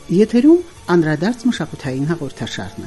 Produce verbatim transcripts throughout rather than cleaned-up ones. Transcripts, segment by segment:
Եթերում անդրադարձ մշակութային հաղորդաշարն է։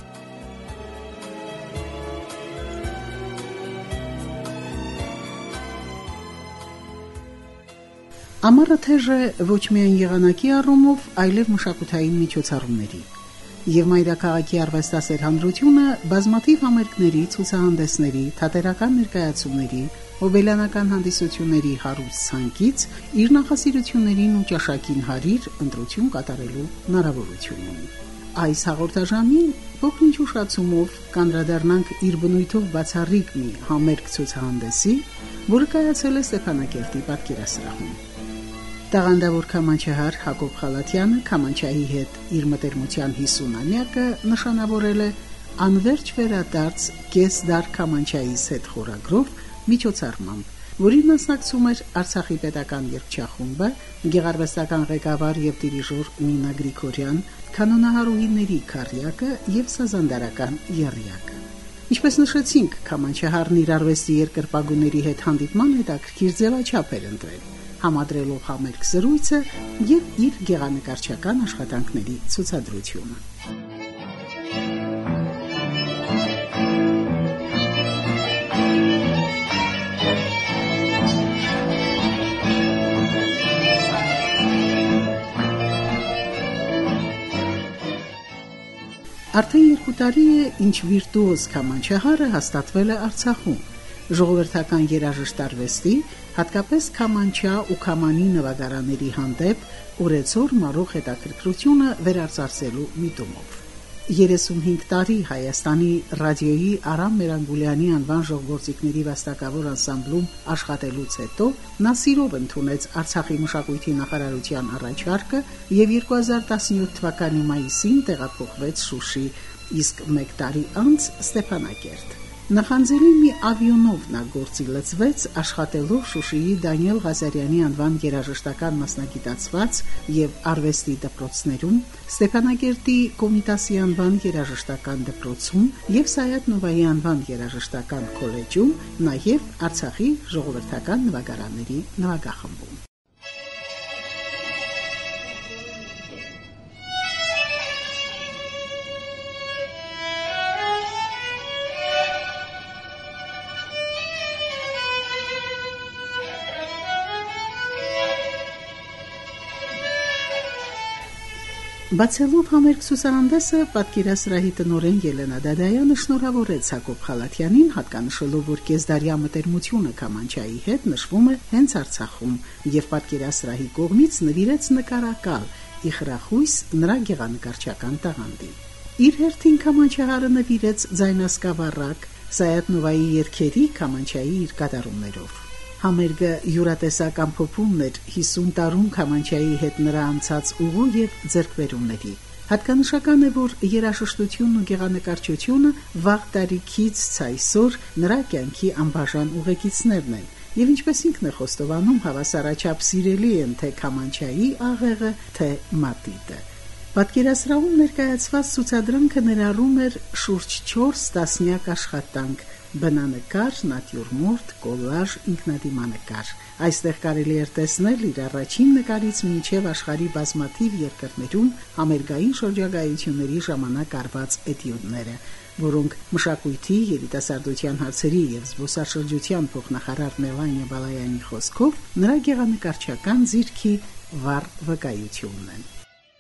Ամառը թեժ է ոչ միայն եղանակի առումով, այլև մշակութային միջոցառումների։ Եվ մայրաքաղաքի արվեստասեր հանրությունը բազմաթիվ համերգների, ցուցահանդեսների, թատերական ներկայացումների, հոբելյանական հանդիսությունների հարուստ ցանկից իր նախասիրություններին ու ճաշակին հարիր ընտրություն կատարելու հնարավորություն ունի։ Այս հաղորդաժամին փոքրինչ ուշացումով կանդրադառնանք իր բնույթով բացառիկ մի համերգ ցուցահանդեսի, որը կայացել է Ստեփանակերտի պատկերասրահում։ Տաղանդավոր քամանչահար Հակոբ Խալաթյանը քամանչայի հետ իր մտերմության հիսունամյակը նշանավորել է անվերջ վերադարձ կես դար քամանչայից հետ խորագրով միջոցառմամբ, որին մասնակցում էր Արցախի պետական երգչախումբը, գեղարվեստական ղեկավար եւ դիրիժոր Նինա Գրիգորյան, կանոնահարուհիների քարյակը եւ սազանդարական եռյակը։ Ինչպես նշեցինք, քամանչահարն իր արվեստի երկրպագուների հետ հանդիպման հետաքրքիր ձևաչափ էր ընտրել, համադրելով համերգ զրույցը եւ իր գեղանկարչական աշխատանքների ցուցադրությունը։ Արդեն երկու տարի է, ինչ վիրտուոզ քամանչահարը հաստատվել է Արցախում։ Ժողովրդական երաժշտ արվեստի, հատկապես քամանչա ու քամանի նվագարանների հանդեպ ուրեցօր մարող հետաքրքրությունը վերարծարծելու միտումով։ երեսունհինգ տարի Հայաստանի ռադիոյի Արամ Մերանգուլյանի անվան ժողովրդիկների վաստակավոր անսամբլում աշխատելուց հետո նա սիրով ընդունեց Արցախի մշակույթի նախարարության առաջարկը եւ երկու հազար տասնյոթ թվականի մայիսին տեղափոխվեց Շուշի, իսկ մեկ տարի անց Ստեփանակերտ։ Նախանձելի մի ավիոնով նա գործի լծվեց աշխատելով Շուշիի Դանիել Ղազարյանի անվան երաժշտական մասնագիտացված եւ արվեստի դպրոցներում, Ստեփանակերտի Կոմիտասի անվան երաժշտական դպրոցում եւ Սայաթ Նովայի անվան երաժշտական քոլեջում, նաեւ Արցախի ժողովրդական նվագարանների նվագախմբում։ Բացելով համերգ ցուցահանդեսը պատկերասրահի տնօրեն Ելենա Դադայանը շնորհավորեց Հակոբ Խալաթյանին, հատկանշելով, որ կեսդարյա մտերմությունը քամանչայի հետ նշվում է հենց Արցախում, եւ պատկերասրահի կողմից նվիրեց նկարակալ իխրախույս նրա գեղանկարչական տաղանդին։ Իր հերթին քամանչահարը նվիրեց ձայնասկավառակ Սայաթ Նովայի երգերի քամանչայի իր կատարումներով։ Համերգը յուրատեսական փոփումն էր հիսուն տարում քամանչայի հետ նրա անցած ուղու եւ ձեռքբերումների։ Հատկանշական է, որ երաժշտությունն ու գեղանկարչությունը վաղ տարիքից ցայսօր նրա կյանքի անբաժան ուղեկիցներն են, եւ ինչպես ինքն է խոստովանում, հավասարաչափ սիրելի են թե քամանչայի աղեղը, թե մատիտը։ Պատկերասրահում ներկայացված ցուցադրանքը ներառում էր շուրջ չորս տասնյակ աշխատանք՝ բնանկար, նատյուրմորտ, կոլաժ, ինքնադիմանկար։ Այստեղ կարելի էր տեսնել իր առաջին նկարից մինչև աշխարհի բազմաթիվ երկրներում համերգային շրջագայությունների ժամանակ արված էտյուդները, որոնք մշակույթի, երիտասարդության հարցերի եւ զբոսաշրջության փոխնախարար Մելանիա Բալայանի խոսքով նրա գեղանկարչական ձիրքի վառ վկայությունն են։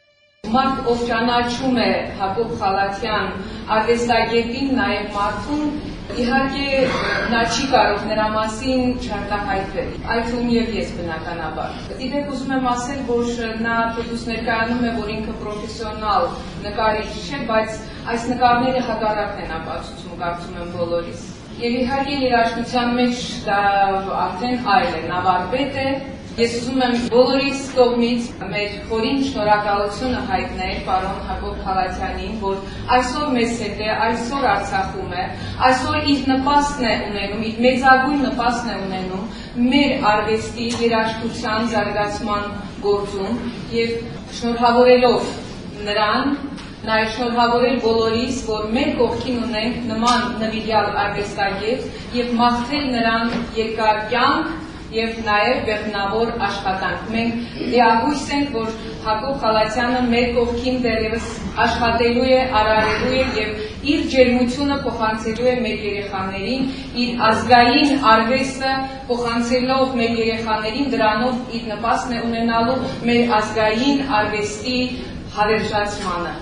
Մարդ, ով ճանաչում է Հակոբ Խալաթյան արվեստագետին, նաև մարդուն, իհարկե նա չի կարող նրա մասին չարտահայտվել, այդ թվում եւ ես բնականաբար։ Դիտեք, ուզում եմ ասել, որ նա դուս ներկայանում է, որ ինքը պրոֆեսիոնալ նկարիչ չէ, բայց այս նկարները հակառակն են ապացուցում, կարծում եմ բոլորիս։ Եվ իհարկե երաժշտության մեջ դա արդեն այլ է, նա վարպետ է։ Ես ուզում եմ բոլորիս կողմից մեր խորին շնորհակալությունը հայտնել պարոն Հակոբ Խալաթյանին, որ այսօր մեզ հետ է, այսօր Արցախում է, այսօր իր նպաստն է ունենում, իր մեծագույն նպաստն է ունենում մեր արվեստի երաժշտության զարգացման գործում եւ շնորհավորելով նրան, նաև շնորհավորել բոլորիս, որ մեր կողքին ունենք նման նվիրյալ արվեստագետ եւ մաղթել նրան երկար կյանք եւ նաեւ բեղմնավոր աշխատանք։ Մենք դիահույս ենք, որ Հակոբ Խալաթյանը մեր կողքին դեռևս աշխատելու է, արարելու է եւ իր ջերմությունը փոխանցելու է մեր երեխաներին, իր ազգային արվեստը փոխանցելով մեր երեխաներին, դրանով իր նպաստն է ունենալու մեր ազգային արվեստի հավերժացմանը։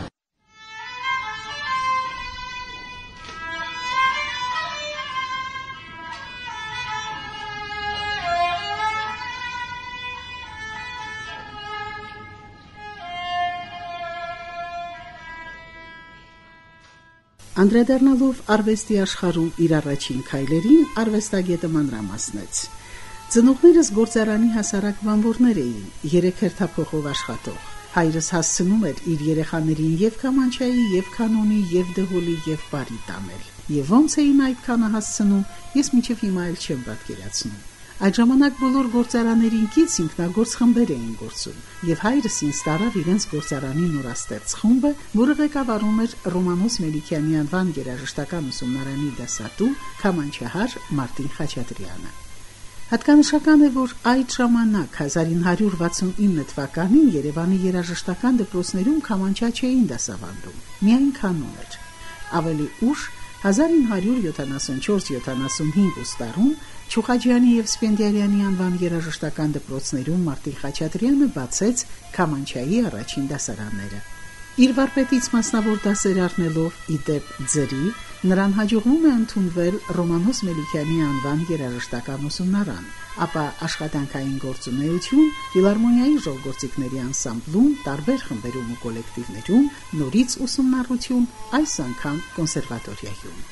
Անդրադառնալով արվեստի աշխարհում իր առաջին քայլերին, արվեստագետը մանրամասնեց. Ծնողներս գործարանի հասարակ բանվորներ էին, երեք հերթափոխով աշխատող։ Հայրս հասցնում էր իր երեխաներին եւ կամանչայի, եւ կանոնի, եւ դհոլի, եւ բարի տանել։ Եվ ոնց էին այդքանը հասցնում, ես մինչև հիմա էլ չեմ պատկերացնում։ Այդ ժամանակ բոլոր գործարաններին կից ինքնագործ խմբեր էին գործում, եւ հայրս ինձ տարավ իրենց գործարանի նորաստեղծ խումբը, որը ղեկավարում էր Ռոմանոս Մելիքյանի անվան երաժշտական ուսումնարանի դասատու կամանչահար Մարտին Խաչատրյանը։ Հատկանշական է, որ այդ ժամանակ հազար ինը հարյուր վաթսունինը թվականին Երևանի երաժշտական դպրոցներում կամանչա չէին դասավանդում, միայն կանոն էր։ Ավելի ուշ հազար ինը հարյուր յոթանասունչորս յոթանասունհինգ ուստարում Չուխաջյանի եւ Սպենդիարյանի անվան երաժշտական դպրոցներում Մարտին Խաչատրյանը բացեց կամանչայի առաջին դասարանները։ Իր վարպետից մասնավոր դասեր առնելով ի դեպ ձրի, նրան հաջողվում է ընդունվել Ռոմանոս Մելիքյանի անվան երաժշտական ուսումնարան, ապա աշխատանքային գործունեություն ֆիլհարմոնիայի ժողովրդիկների անսամբլում, տարբեր խմբերում ու կոլեկտիվներում, նորից ուսումնառություն, այս անգամ կոնսերվատորիայում։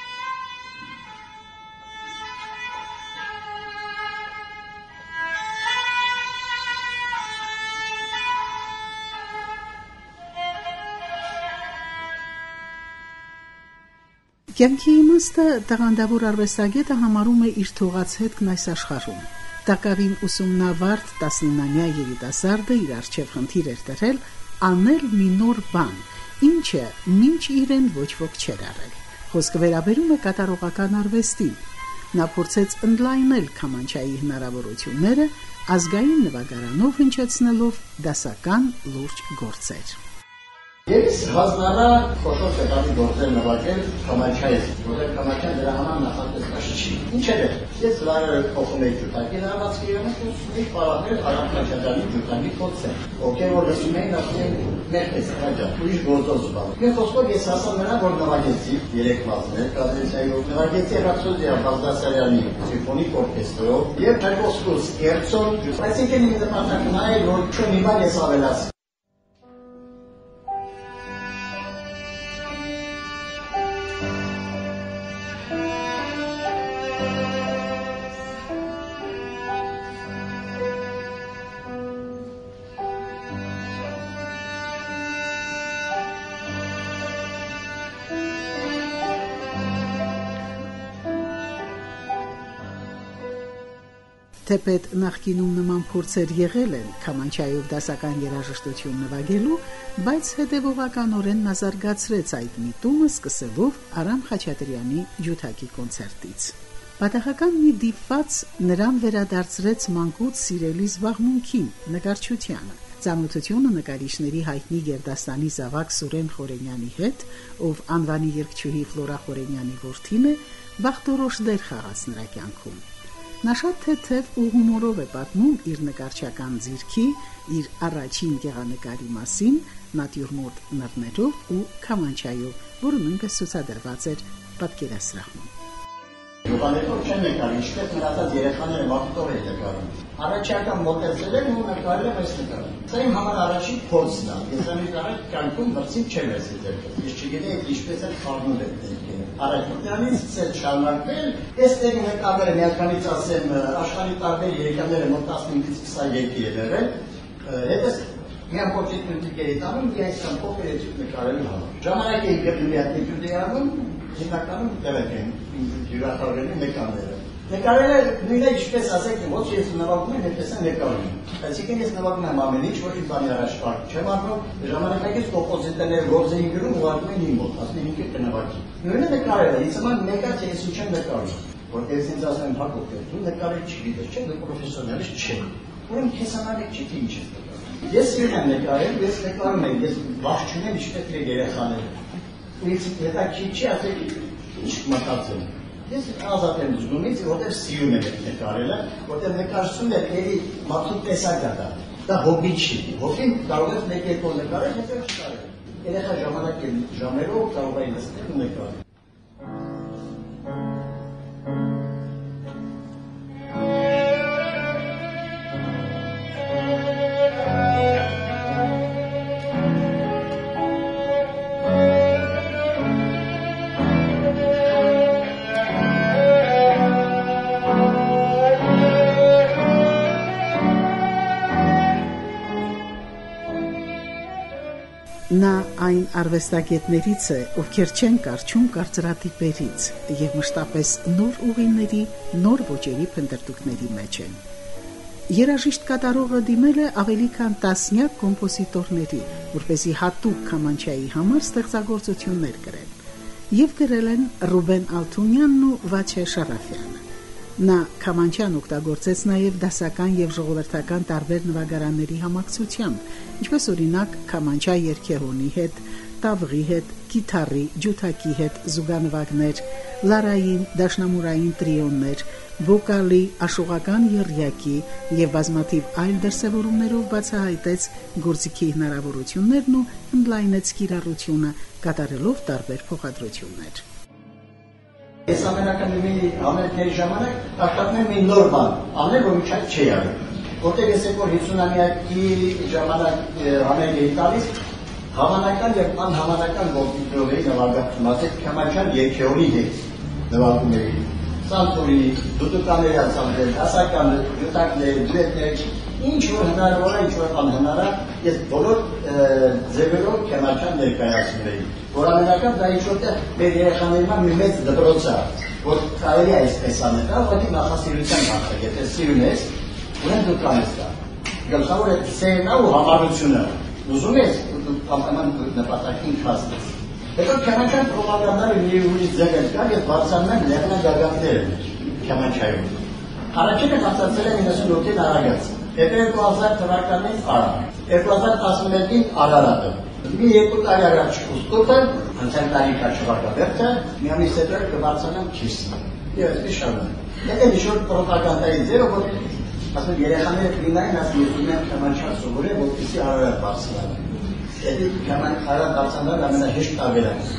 Կյանքի իմաստը տաղանդավոր արվեստագետը համարում է իր թողած հետքն այս աշխարհում։ Տակավին ուսումնավարտ տասնինամյա երիտասարդը իր առջև խնդիր էր դրել անել մի նոր բան, ինչը մինչ իրեն ոչ ոք չէր արել։ Խոսքը վերաբերում է կատարողական արվեստին։ Նա փորձեց ընդլայնել կամանչայի հնարավորությունները, ազգային նվագարանով հնչեցնելով դասական լուրջ գործեր։ Ես հանձնարար խոշոր տեխնիկի գործեր նվագել կամանչայից, որտեղ կամանչան դրա համար նախատեսված չի։ Ինչեր է։ Ես լարը փոխում էի ջութակի լարվածքի ոնց ու պարահներ Արամ Խաչատրյանի ջութակի փոցը։ Ովքեր որ լսում էին ասում մեր տեսակա ուրիշ գործոց բան։ Ես խոսքով ես ասա նրան որ նվագեցի երեք մասներ կադենսիայով նվագեցի Ռապսոդիա Բաղդասարյանի սիմֆոնիկ օրկեստրով եւ Չայկովսկու Սկերցոն, այսինքն ինձ նպատակն էր որ չունի բան ես ավելաց։ Թեպետ նախկինում նման փորձեր եղել են կամանչայով դասական երաժշտություն նվագելու, բայց հետևողականորեն նա զարգացրեց այդ միտումը սկսելով Արամ Խաչատրյանի ջութակի կոնցերտից։ Պատահական մի դիպված նրան վերադարձրեց մանկուց սիրելի զբաղմունքին, նկարչությանը։ Ծանոթությունը նկարիչների հայտնի Գերդաստանի զավակ Սուրեն Խորենյանի հետ, ով անվանի երգչուհի Ֆլորա Խորենյանի որդին է, վաղտորոշ դեր խաղաց նրա կյանքում։ Նա շատ թեթև ու հումորով է պատմում իր նկարչական ձիրքի, իր առաջին գեղանկարի մասին, նատյուրմորտ նռներով ու կամանչայով, որը նույնպես ցուցադրված էր պատկերասրահում։ Յուղաներով չեն նկարի, ինչպես մնացած երեխաները վաղտով են նկարում։ Առաջական մոտեցել են ու նկարել են այս նկարը։ Սա իմ համար առաջին փորձն է։ Ես ամենից առաջ կյանքում վրցին չեմ եսել։ Ես չգիտեի ինչպես է խառնում է։ Առաջնությունից ցել շարունակվել, այս տեղի նկարները միանգամից ասեմ, աշխարհի տարբեր երեխաները մոտ տասնհինգից քսաներկու եղել, հետս միայն փոքրիկ մտիկերի տանում, մի այսքան փոքր է նկարելու համար։ Ժամանակ էի գտնում մի հատ դիպուտիանում, հիմնականում դեպք են յուրաքանչյուրի նկարները։ Նկարելը նույնը ինչպես ասեք, ոչ ես նվագում եմ, այդպես եմ նկարում։ Այսինքն ես նվագում եմ ամեն ինչ, ոչ մի բանի առաջ կարգ չեմ առնում, ժամանակակից կոմպոզիտորները գործ էին գրում, ուղարկում էին իմ մոտ, ասում են ինքը կնվագի։ Նույնը նկարելը, ինձ համար մեկը չէ, ես ինչ եմ նկարում։ որտեղ ինձ ասում են Հակոբ, դու նկարել չգիտես, չէ՞, դու պրոֆեսիոնալ ես չէ։ Ուրեմն քեզ համար է չգիտի ինչ ես նկարել։ Ես իրեն եմ նկարել, ես նկարում եմ, ես վախ չունեմ ինչպես է երեխաները։ Ու ինձ հետա չի չի ասել ինչ մտածել։ Ես ազատ եմ զգում ինձ, որտեղ սիրում եմ նկարելը, որտեղ նկարչությունը ելի մարդու տեսակ է դա։ Դա հոբի չի։ Հոբին կարող է մեկ-երկու նկարել, հետո չկարել։ Երեխա ժամանակ ժամերով կարող է նստել ու նկարել։ Նա այն արվեստագետներից է, ովքեր չեն կարճում կարծրատիպերից եւ մշտապես նոր ուղիների, նոր ոճերի փնտրտուքների մեջ են։ Երաժիշտ կատարողը դիմել է ավելի քան տասնյակ կոմպոզիտորների, որպեսզի հատուկ Քամանչայի համար ստեղծագործություններ գրեն, եւ գրել են Ռուբեն Ալթունյանն ու Վաչե Շարաֆյանը։ Նա Քամանչյան օգտագործեց նաև դասական եւ ժողովրդական տարբեր նվագարանների համակցությամբ, ինչպես օրինակ Քամանչա երգեհոնի հետ, տավղի հետ, կիթառի, ջութակի հետ զուգանվագներ, լարային, դաշնամուրային տրիոններ, վոկալի, աշուղական եռյակի եւ բազմաթիվ այլ դրսևորումներով բացահայտեց գործիքի հնարավորություններն ու ընդլայնեց կիրառությունը, կատարելով տարբեր փոխադրություններ։ Ես ամենական մի ամենքների ժամանակ աշխատում եմ մի նոր բան, ամեն որ միջակ չի արել։ Որտեղ ես եկոր հիսունամյակի ժամանակ համեր էի տալիս, հավանական եւ անհավանական գործիքներով էի նվագում, ասեք Քամանչյան երգեհոնի հետ նվագում էի։ Սանտուրի, դուտուկաների անսամբլեր, դասական ջութակներ, դուետներ, ինչ որ հնարավոր է, ինչ որ անհնար է, ես բոլոր ձևերով Քամանչյան ներկայացնում էի։ Որ ամենական դա ինչ-որտեղ մեր երեխաների մի մեծ դպրոց է, որ կարելի է այսպես անել, դա ուղղակի նախասիրության հարց է, եթե սիրում ես, ուրեմն դու կանես դա։ Գլխավորը սերն է ու համառությունը, ուզում ես, դու ամեն նպատակին հասնես։ Հետո Քամանչյան պրոպագանդայի մի ուրիշ ձև են կար, ես բարձրանում եմ լեռնագագաթներ Քամանչայում։ Առաջինը բացացել եմ իննսունութին Արագած, հետո երկու հազար թվականին Արա, երկու հազար տասնմեկին Արարատը։ Մի երկու տարի առաջ ուստուպը, անցյալ տարի կաչվարկաբերդը, մի ամիս հետո կբարձրանամ Քիրսը։ Եվ այսպես շարունակում։ Եթե մի-շոր պրոպագանդայի ձևը, որ ասում երեխաները կլինային, ասում ես ունեմ Քամանչյան սովորել, որպեսզի Արարատ բարձրանան։ Եթե Արարատ բարձրանալ ամենահեշտ տարբերակը։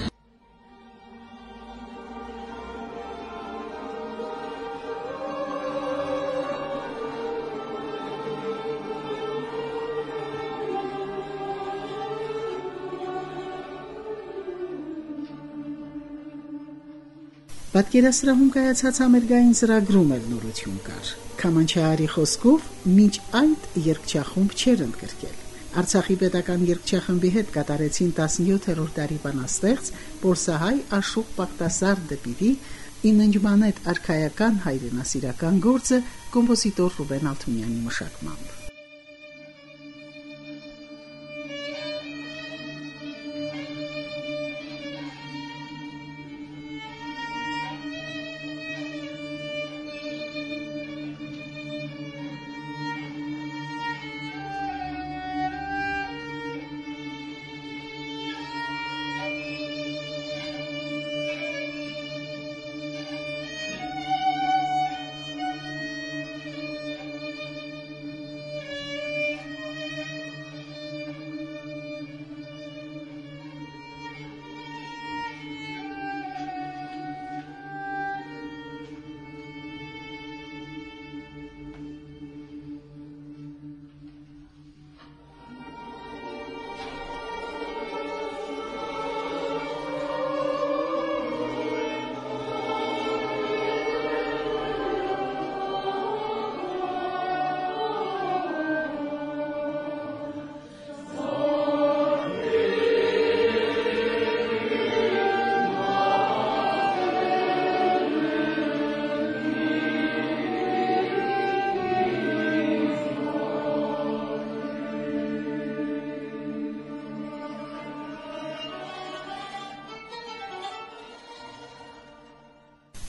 Պատկերասրահում կայացած համերգային ծրագրում էլ նորություն կար։ Քամանչահարի խոսքով մինչ այդ երգչախումբ չէր ընդգրկել։ Արցախի պետական երգչախմբի հետ կատարեցին տասնյոթերորդ դարի բանաստեղծ Պորսահայ Աշուղ Պակտասար դեպիրի իննջմանետ արքայական հայրենասիրական գործը կոմպոզիտոր Ռուբեն Ալթունյանի մշակմամբ։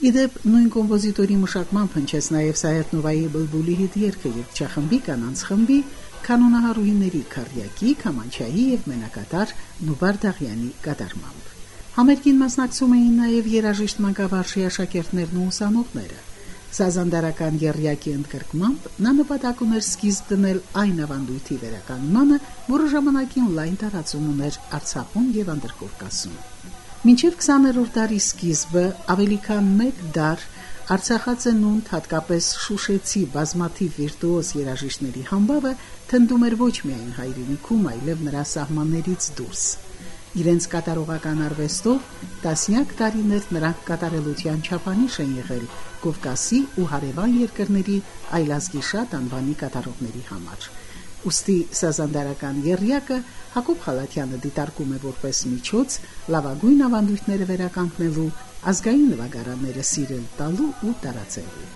Իդեպ նույն կոմպոզիտորի մշակմամբ հնչեց նաև Սայաթ Նովայի Բլբուլի հիթ երգը երգչախմբի կանանց խմբի կանոնահարույների Քարյակի, Քամանչայի եւ մենակատար Նուբար Դաղյանի կատարմամբ։ Համերգին մասնակցում էին նաև երաժիշտ մանկավարժի աշակերտներն ու ուսանողները։ Սազանդարական եռյակի ընդգրկմամբ նա նպատակ ուներ սկիզբ դնել այն ավանդույթի վերականգնմանը, որը ժամանակին լայն տարածում ուներ Արցախում եւ Անդրկովկասում։ Մինչև քսաներորդ դարի սկիզբը ավելի քան մեկ դար Արցախածնունդ, հատկապես Շուշեցի բազմաթիվ վիրտուոզ երաժիշտների համբավը թնդում էր ոչ միայն հայրենիքում, այլև նրա սահմաններից դուրս։ Իրենց կատարողական արվեստով տասնյակ տարիներ նրանք կատարելության չափանիշ են եղել Կովկասի ու հարևան երկրների այլազգի շատ անվանի կատարողների համար։ Ուստի սազանդարական եռյակը Հակոբ Խալաթյանը դիտարկում է որպես միջոց լավագույն ավանդույթները վերականգնելու, ազգային նվագարանները սիրել տալու ու տարածելու։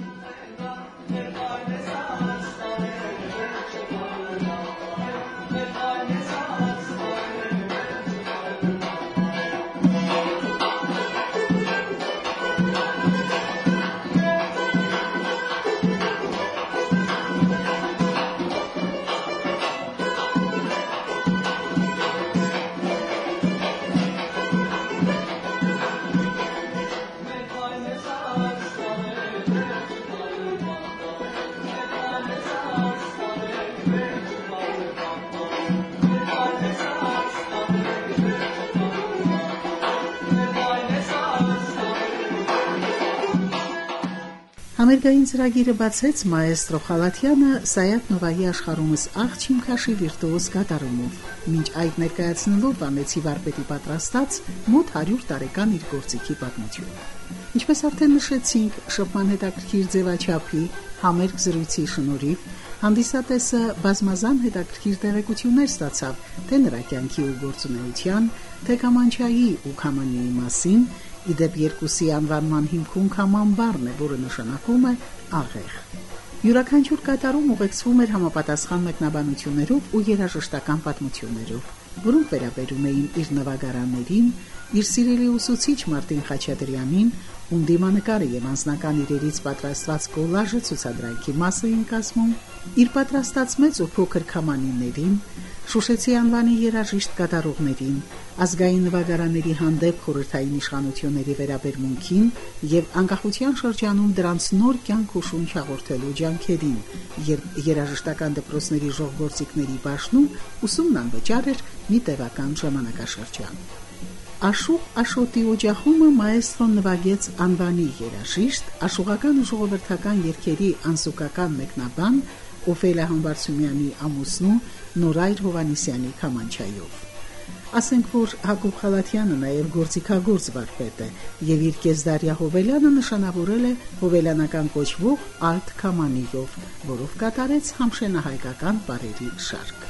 Համերգային ծրագիրը բացեց մաեստրո Խալաթյանը Սայաթ Նովայի աշխարհումս աղ չիմքաշի վիրտուոզ կատարումով, մինչ այդ ներկայացնելով Վանեցի վարպետի պատրաստած մոտ հարյուր տարեկան իր գործիքի պատմությունը։ Ինչպես արդեն նշեցինք, շփման հետաքրքիր ձևաչափի համերգ զրույցի շնորհիվ հանդիսատեսը բազմազան հետաքրքիր տեղեկություններ ստացավ թե նրա կյանքի ու գործունեության, թե Քամանչայի ու Քամանիի մասին։ Իդեպ երկուսի անվանման հիմքում Քաման բառն է, որը նշանակում է աղեղ։ Յուրաքանչյուր կատարում ուղեկցվում էր համապատասխան մեկնաբանություններով ու երաժշտական պատմություններով, որոնք վերաբերում էին իր նվագարաններին, իր սիրելի ուսուցիչ Մարտին Խաչատրյանին, ում դիմանկարը եւ անձնական իրերից պատրաստված կոլաժը ցուցադրանքի մաս էին կազմում, իր պատրաստած մեծ ու փոքր քամանիներին, Շուշեցի անվանի երաժիշտ կատարողներին, ազգային նվագարանների հանդեպ խորհրդային իշխանությունների վերաբերմունքին եւ անկախության շրջանում դրանց նոր կյանք ու շունչ հաղորդելու ջանքերին, երբ երաժշտական դպրոցների ժողովրդիկների բաժնում ուսումն անվճար էր մի տևական ժամանակաշրջան։ Աշուղ Աշոտի օջախումը մաեստրոն նվագեց անվանի երաժիշտ, աշուղական ու ժողովրդական երգերի անսուկական մեկնաբան Օֆելիա Համբարձումյանի ամուսնու Նորայր Հովանիսյանի Քամանչայով։ Ասենք, որ Հակոբ Խալաթյանը նաև գործիքագործ վարպետ է եւ իր կեսդարյա Հովելյանը նշանավորել է հովելյանական կոչվող ալտ քամանիով, որով կատարեց համշենահայկական պարերի շարք։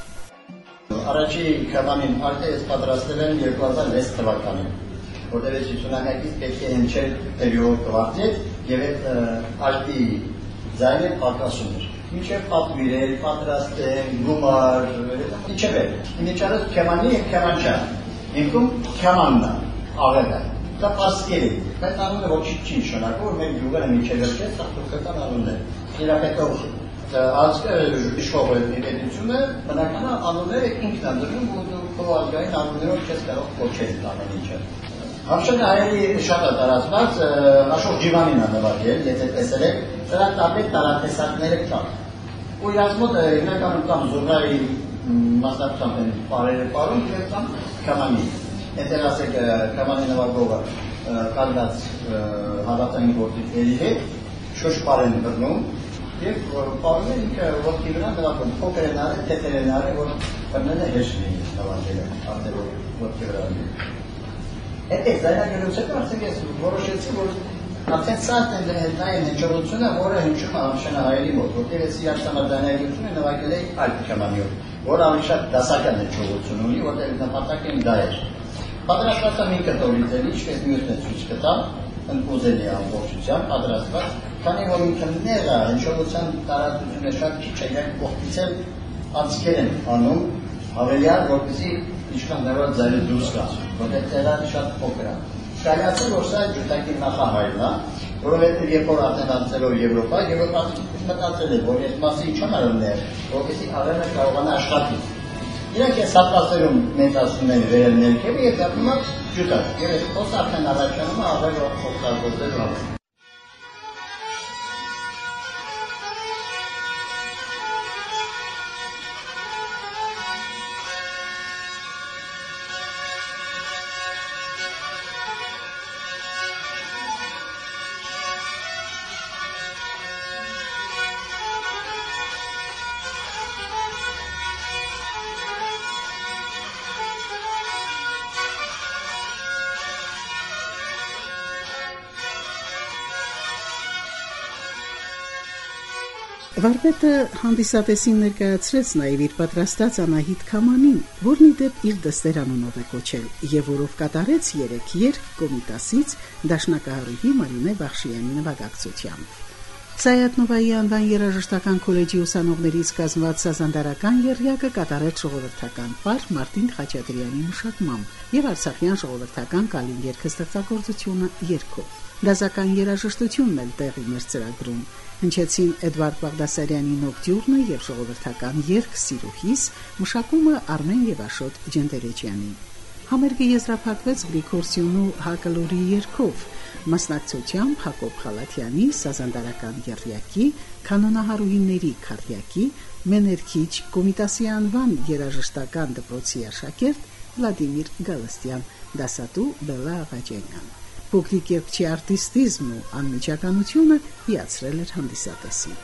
Առաջի քամանին ալտը ես պատրաստել եմ երկու հազար վեց թվականին, որտեղ ուսումնարկից պետք է հնչել տերիով կվարտետ եւ այդ ալտի ձայնը պատասխանում էր։ Մինչև պատվիրել, պատրաստել, գումար, իչև է։ Ինչարս քեմանի և քեմանչա, ինքում քեմաննա, աղեղը, դա պասկել է, բայց անունը ոչի չի նշանակում, որ մեր գյուղերը մինչև վերջեց, սախտուկական անունն է։ Իրապետով իշխող պետությունը, բնականը անունները ինքն անդրնում, ու քո ազգային անուններով չես կարող կոչել ամեն ինչը։ Համշենը հայերի շատ է տարածված, Աշող Ջիվանին է նվագել, եթե տեսել եք, սրա տարբեր տարատեսակները կան։ Ու իրաց մոտ հիմնականում կամ զորնայի մասնակցությամբ են պարերը պարում, և կամ քամանի։ Եթե ասեք քամանի նվագողը կանգնած հավատային գործիքների հետ, շուշ պար են բռնում, և պարում են ինքը ոտքի վրա նվագում, փոքր են արել, թեթեր են արել, որ բռնելը հեշտ լինի նվագելը, արդեն որ ոտքի վրա լինի։ Այդ է զայնագելուց հետո արդեն ես որոշեցի, որ արդեն սարտ են նայեն հնչողությունը, որը հնչում է համշենահայերի մոտ, որտեղ ես երաշտամարդանայությունը նվագել էի այլ քամանիով, որը ավելի շատ դասական հնչողություն ունի, որտեղ նպատակը դա էր։ Պատրաստված եմ ինքը տորիձելի, ինչպես մյուսն է ցույց կտամ, ընդուզելի ամբողջությամբ պատրաստված, քանի որ ինքը նեղա հնչողության տարածությունը շատ քիչ է, իրենք կողքից էլ անցքեր են անում, հավելյալ, որպեսզի ինչքան նրա ձայնը դուրս գա, որտեղ տեղը շատ փոքր է։ Կարծում որ սա ջութակի նախահայրն է, որովհետև երբ որ արդեն անցելով Եվրոպա, Եվրոպան մտածել է, որ այս մասի չեմ արներ, որովհետև արևը կարողանա աշխատել։ Իրանք այս հատվածերում մեծացնում են վերել ներքևը եւ դառնում է ջութակ։ Եվ այս խոսքը արդեն առաջանում է ավելի օգտագործել համար։ Վարպետը հանդիսատեսին ներկայացրեց նաև իր պատրաստած Անահիտ Քամանին, որն ի դեպ իր դստեր անունով է կոչել, եւ որով կատարեց երեք երգ Կոմիտասից դաշնակահարուհի Մարինե Բախշյանի նվագակցությամբ։ Սայաթ-Նովայի անվան երաժշտական քոլեջի ուսանողներից կազմված սազանդարական եռյակը կատարեց ժողովրդական պար Մարտին Խաչատրյանի մշակմամբ եւ արցախյան ժողովրդական կալին երգը ստեղծագործությունը երգով։ Դասական երաժշտությունն էլ տեղի մեր ծրագրում հնչեցին Էդվարդ Բաղդասարյանի Նոկտյուրնը եւ ժողովրդական երգ Սիրուհիս, մշակումը Արմեն եւ Աշոտ Ջենդերեջյանի։ Համերգը եզրափակվեց Գրիգոր Սյունու Հակալուրի երգով, մասնակցությամբ Հակոբ Խալաթյանի սազանդարական եռյակի, կանոնահարուհիների քարտյակի, Մեներքիչ Կոմիտասի անվան երաժշտական դպրոցի աշակերտ Վլադիմիր Գալստյան, դասատու Բելա Աղաջանյան։ Փոքրիկ երգչի արտիստիզմն ու անմիջականությունը հիացրել էր հանդիսատեսին։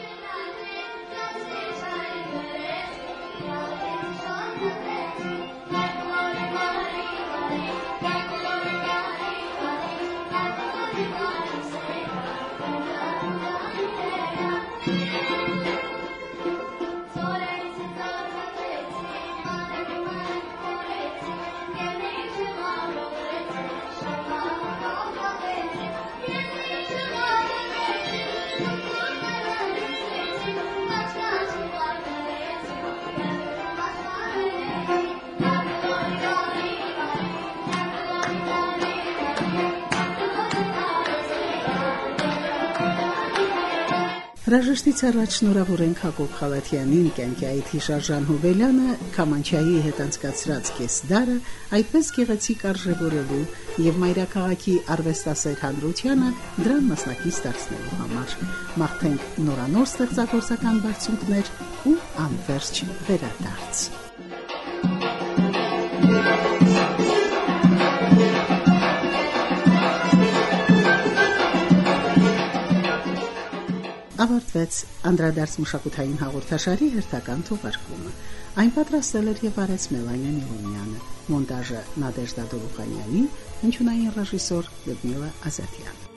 Հրաժեշտից առաջ շնորհավոր ենք Հակոբ Խալաթյանին, կյանքի այդ հիշարժան Հոբելյանը, Քամանչայի հետ անցկացրած կես դարը այդպես գեղեցիկ արժևորելու եւ մայրաքաղաքի արվեստասեր հանրությանը դրան մասնակից դարձնելու համար։ Մաղթենք նորանոր ստեղծագործական բարձունքներ ու անվերջ վերադարձ։ Ավարտվեց անդրադարձ մշակութային հաղորդաշարի հերթական թողարկումը։ Այն պատրաստել էր եւ արեց Մելանիա Միլոնյանը, մոնտաժը Նադեժդա Դոլուխանյանի, հնչյունային ռեժիսոր Լյուդմիլա Ազատյան։